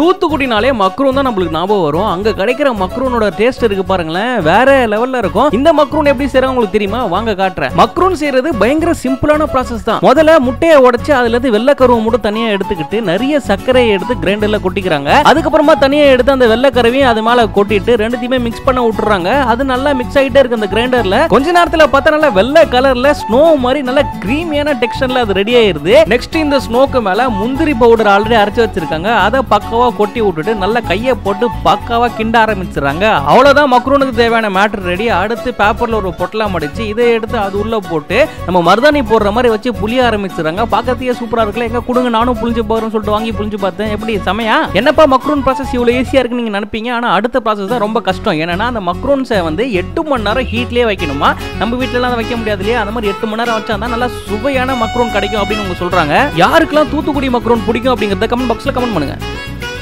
தூத்துக்குடினாலே macaroon தான் நம்மளுக்கு ஞாபகம் வரும். அங்க கிடைக்கிற மக்ரூனோட டேஸ்ட் இருக்கு பாருங்களேன், வேற லெவல்ல இருக்கும். இந்த மக்ரூன் எப்படி செய்றாங்க உங்களுக்கு தெரியுமா? வாங்க காட்டுறேன். மக்ரூன் செய்யறது பயங்கர சிம்பிளான ப்ராசஸ் தான். முதல்ல முட்டையை உடைச்சு அதுல இருந்து வெள்ளை கருவை மட்டும் தனியா எடுத்துக்கிட்டு நிறைய சர்க்கரையை எடுத்து கிரைண்டர்ல கொட்டிக்கிறாங்க. அதுக்கப்புறமா தனியா எடுத்து அந்த வெள்ளை கருவையும் அது மேல கொட்டிட்டு ரெண்டுத்தையுமே மிக்ஸ் பண்ண விட்டுறாங்க. அது நல்லா மிக்ஸ் ஆகிட்டே இருக்கு அந்த கிரைண்டர்ல. கொஞ்ச நேரத்துல பார்த்தா நல்லா வெள்ளை கலர்ல ஸ்னோ மாதிரி நல்ல கிரீமியான டெக்ஸ்டர்ல அது ரெடி ஆயிருது. நெக்ஸ்ட் இந்த ஸ்னோக்கு மேல முந்திரி பவுடர் ஆல்ரெடி அரைச்சு வச்சிருக்காங்க, அதை பக்காவா கொட்டி விட்டுட்டு நல்ல கையை போட்டு பக்காவா கிண்ட ஆரம்பிச்சிடறாங்க. அவ்வளவுதான் மக்ரூனுக்கு தேவையான மேட்டர் ரெடி. அடுத்து பேப்பர்ல ஒரு பொட்டலாம் மடிச்சு இதை எடுத்து அது உள்ள போட்டு நம்ம மருதாணி போடுற மாதிரி வச்சு புளிய ஆரம்பிச்சிடறாங்க. பார்க்கறதுக்கே சூப்பரா இருக்குல்ல. எங்க கொடுங்க நானும் புளிஞ்சு போறேன்னு சொல்லிட்டு வாங்கி புளிஞ்சு பார்த்தேன். எப்படி சமையா? என்னப்பா மக்ரூன் ப்ராசஸ் இவ்வளவு ஈஸியா இருக்குன்னு நீங்க நினைப்பீங்க. ஆனா அடுத்த ப்ராசஸ் தான் ரொம்ப கஷ்டம். ஏன்னா அந்த மக்ரூன்ஸை வந்து 8 மணி நேரம் ஹீட்லயே வைக்கணுமா. நம்ம வீட்டுல எல்லாம் வைக்க முடியாது இல்லையா? அந்த மாதிரி 8 மணி நேரம் வச்சா தான் நல்லா சுவையான மக்ரூன் கிடைக்கும் அப்படின்னு சொல்றாங்க. யாருக்கெல்லாம் தூத்துக்குடி மக்ரூன் பிடிக்கும் அப்படிங்கறத கமெண்ட் பாக்ஸ்ல கமெண்ட் பண்ணுங்க.